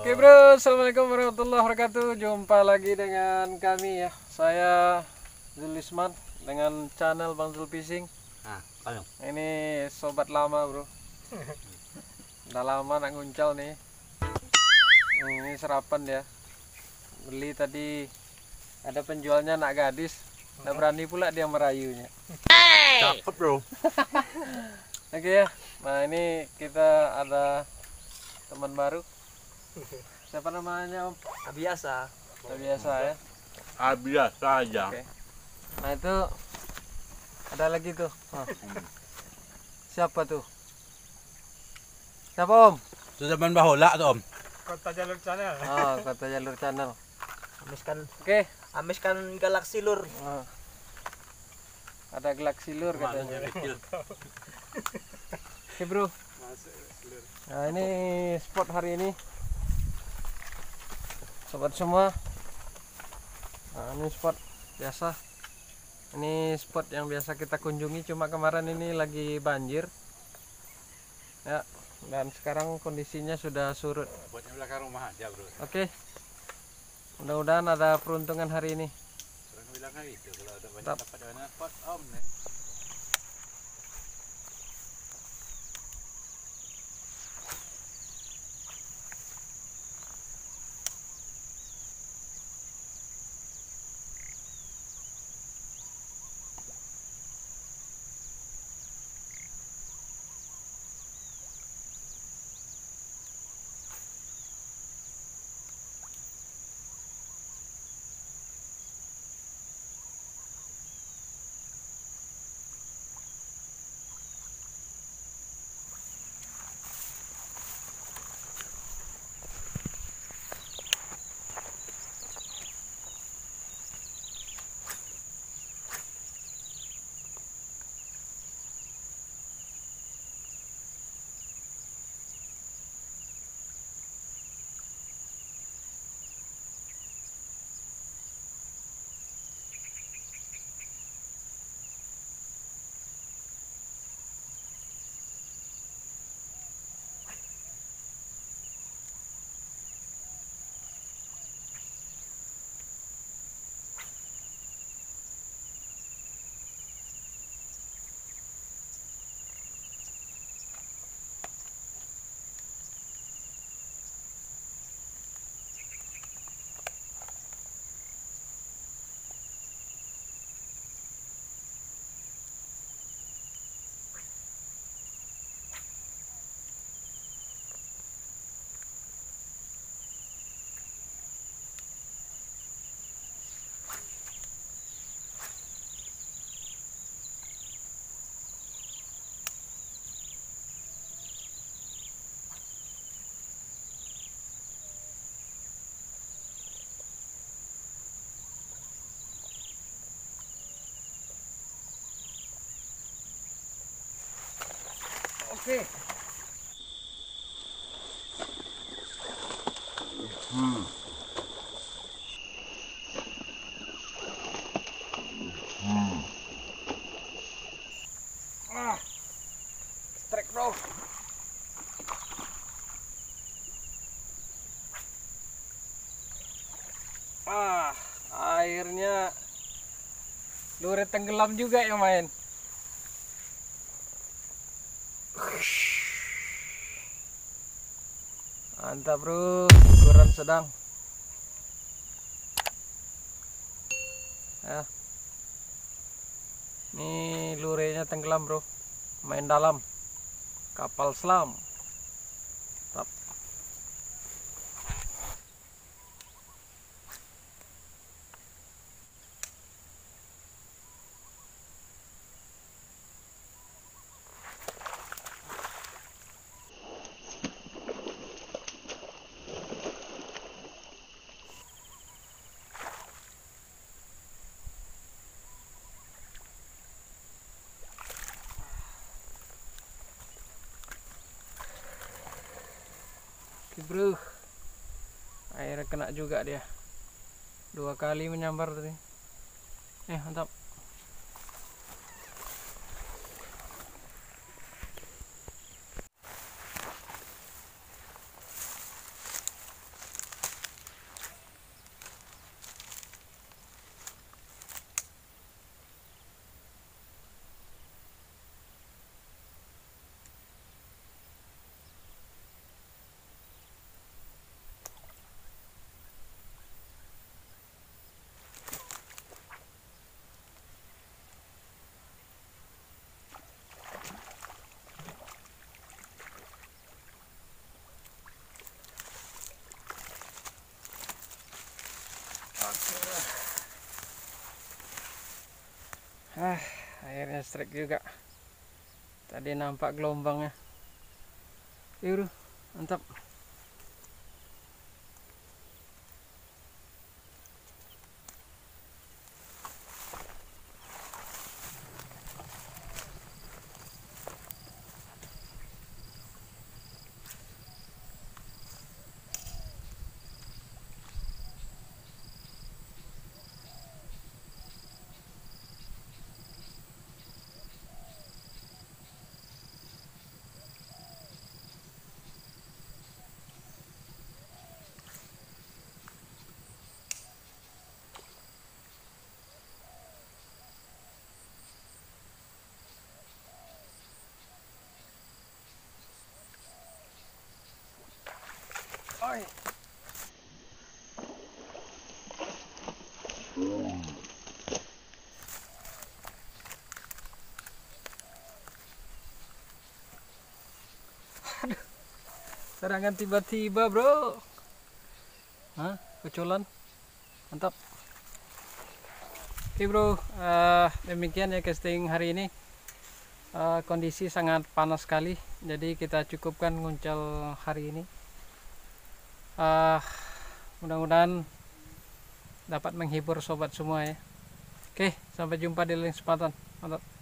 Oke bro, assalamualaikum warahmatullahi wabarakatuh. Jumpa lagi dengan kami ya. Saya Zulisman dengan channel Bang Zul Fishing. Ini sobat lama bro. Udah lama nak nguncal nih. Ini serapan dia. Beli tadi ada penjualnya nak gadis. Udah berani pula dia merayunya. Cakep bro. Oke ya. Nah ini kita ada teman baru. Siapa namanya Om? Biasa. Biasa ya. Biasa aja. Oke. Nah itu ada lagi tuh. Siapa tuh? Siapa Om? Sudah main bahola tuh Om. Kota Jalur Channel. Oh, kata jalur channel. Oke. Oke. Amiskan Galaxy Lur. Oh. Ada Galaxy Lur katanya. Oke bro. Nah ini spot hari ini. Sobat semua. Nah ini spot biasa. Ini spot yang biasa kita kunjungi, cuma kemarin ini lagi banjir. Ya, dan sekarang kondisinya sudah surut. Buatnya belakang rumah aja bro. Oke. Mudah-mudahan ada peruntungan hari ini. Orang bilang kan itu kalau ada banyak Tap. dapat dana pot Om. Oke. Strike bro. Airnya lure tenggelam juga yang main. Mantap bro, ukuran sedang. Ya. Ini lurenya tenggelam bro, main dalam. Kapal selam. Tap. Oke bro, airnya kena juga dia, 2 kali menyambar tadi. Mantap. Akhirnya strike juga. Tadi nampak gelombangnya. Yuk, mantap. Oi. Aduh, serangan tiba-tiba bro. Hah, keculan, mantap. Oke bro, demikian ya casting hari ini. Kondisi sangat panas sekali, jadi kita cukupkan nguncel hari ini. Mudah-mudahan dapat menghibur sobat semua ya. Oke, sampai jumpa di lain kesempatan. Mantap.